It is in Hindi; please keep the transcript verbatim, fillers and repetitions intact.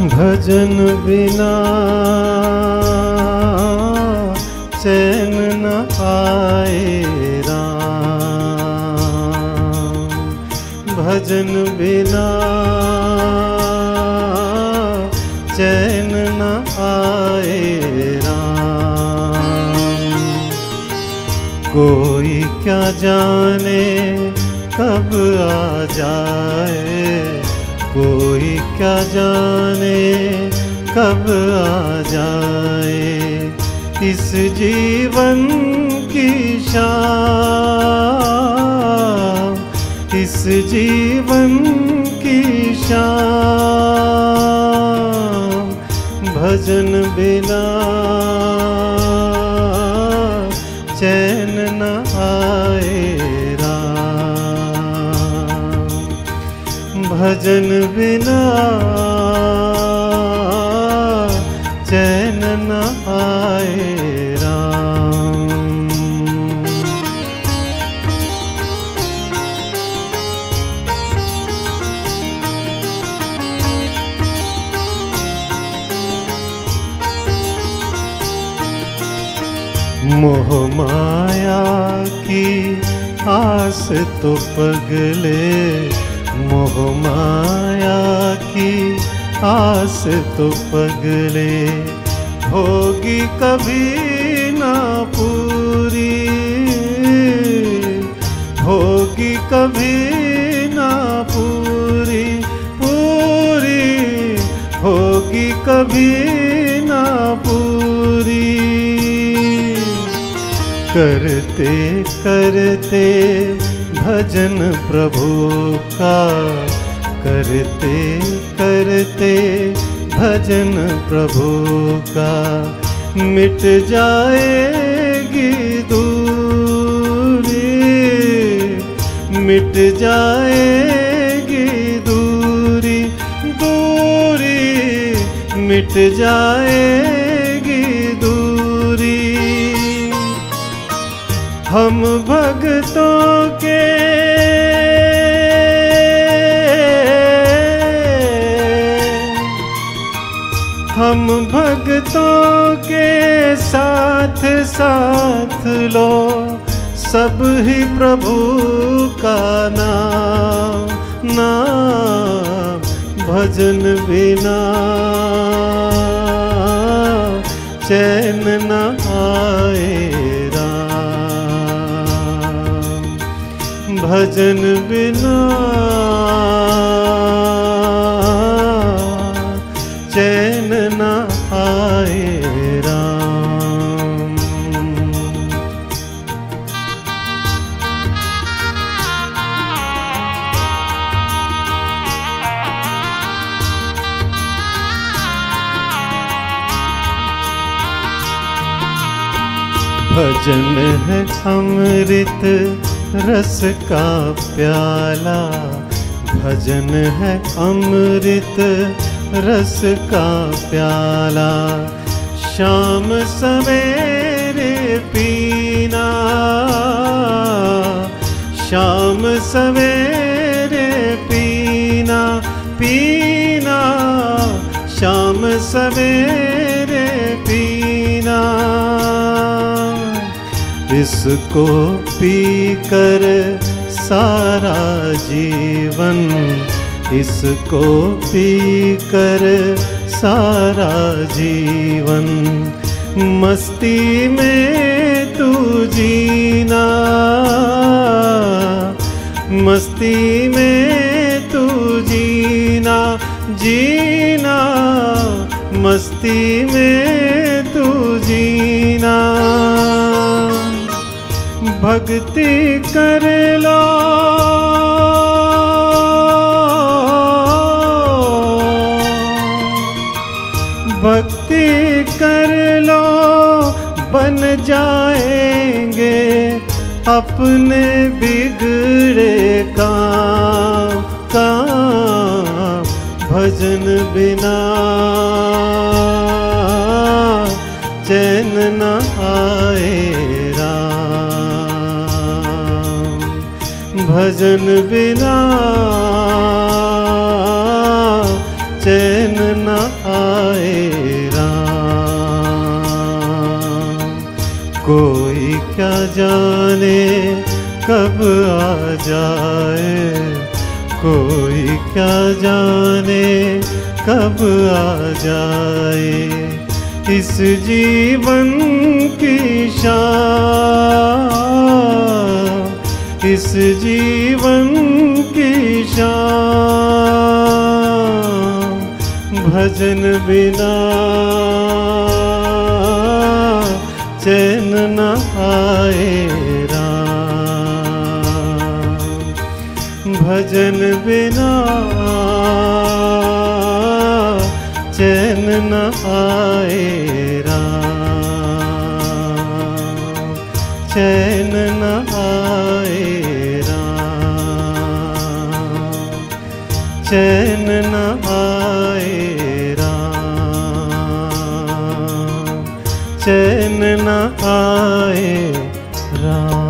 भजन बिना चैन न आए राम, भजन बिना चैन न आए राम। कोई क्या जाने कब आ जाए, कोई क्या जाने कब आ जाए, इस जीवन की शाम, इस जीवन की शाम। भजन बिना चैन न आए राम, भजन बिना चैन न आए राम। मोह माया की आस तो पगले, मोह माया की आस तो पगले, होगी कभी ना पूरी, होगी कभी ना पूरी, पूरी होगी कभी ना पूरी। करते करते भजन प्रभु का, करते करते भजन प्रभु का, मिट जाएगी दूरी, मिट जाएगी दूरी, दूरी मिट जाएगी दूरी। हम भक्तों के हम भक्तों के साथ साथ लो सब ही प्रभु का नाम, नाम भजन बिना चैन न आए राम, भजन बिना चैन न आए राम। भजन है अमृत रस का प्याला, भजन है अमृत रस का प्याला, शाम सवेरे पीना, शाम सवेरे पीना, पीना शाम सवेरे पीना। इसको पीकर सारा जीवन, इसको पीकर सारा जीवन, मस्ती में तू जीना, मस्ती में तू जीना, जीना मस्ती में तू जीना। भक्ति कर लो भक्ति कर लो, बन जाएंगे अपने बिगड़े काम, काम भजन बिना चैन न आए राम, भजन बिना चैन न न आए राम। कोई क्या जाने कब आ जाए, कोई क्या जाने कब आ जाए, इस जीवन की शान, इस जीवन की शान। भजन बिना चैन न आए राम, भजन बिना चैन न आए राम, चैन न आए राम, चैन न आए राम, चैन न आए राम।